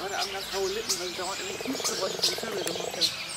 gerade an ganz raue Lippen, weil sie dauernd irgendwie Geräusche vom Körper gemacht hat.